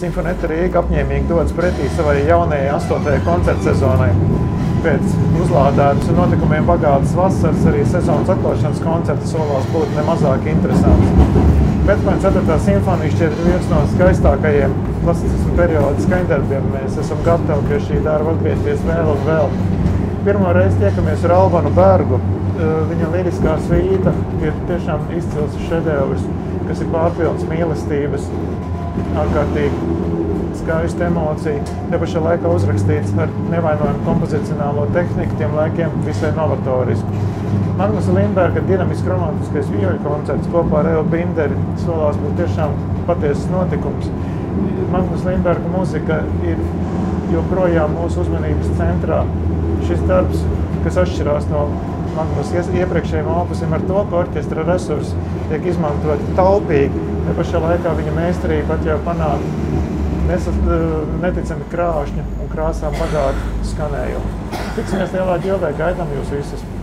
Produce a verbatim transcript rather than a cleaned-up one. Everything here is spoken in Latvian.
Simfoneta Rīga apņēmīgi dodas pretī savai jaunajai astotajai koncerta sezonai. Pēc uzlādētas un notikumiem bagātas vasaras arī sezonas atklāšanas koncerta solās būtu nemazāk interesants. Beethovena ceturtā simfonija šķiet viens no skaistākajiem klasicismu perioda skaņdarbiem. Mēs esam gatavi pie šī darba atgriezties vēl un vēl. Pirmo reizi tiekamies ar Albanu Bergu. Viņa liriskā svīta ir tiešām izcils šedevrs, kas ir pārpilns mīlestības, ārkārtīgi skaista emocija, te pašā laikā uzrakstīts ar nevainojumu kompozicionālo tehniku, tiem laikiem visai novatorisku. Magnusa Lindberga dinamisks romantiskais vioļu koncerts kopā ar Evu Binderi solās būt tiešām patiesas notikums. Magnus Lindberga muzika ir joprojām mūsu uzmanības centrā. Šis darbs, kas atšķirās no Magnus iepriekšējiem opusiem ar to, ka orķestra resursi tiek izmantoti taupīgi, te pašā laikā viņa meistarība pat jau panāk nesat, neticami krāšņu un krāsām bagātu skanējumu. Tiksimies lielā ģildē, gaidām jūs visus!